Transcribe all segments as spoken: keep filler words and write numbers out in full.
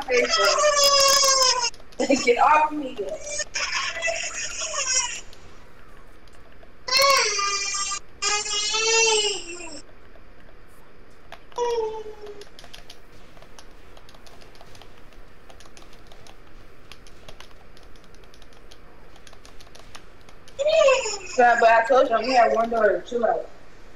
face. Get off me. So, but I told you we had one door to chill out.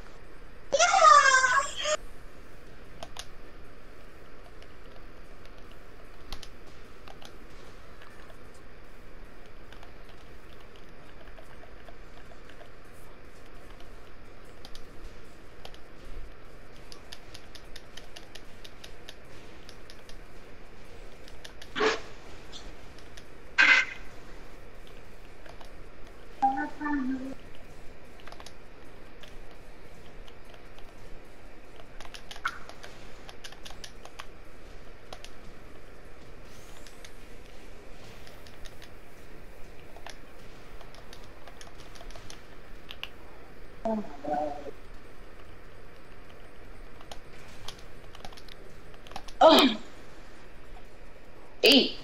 Oh my god. Oh. Eight.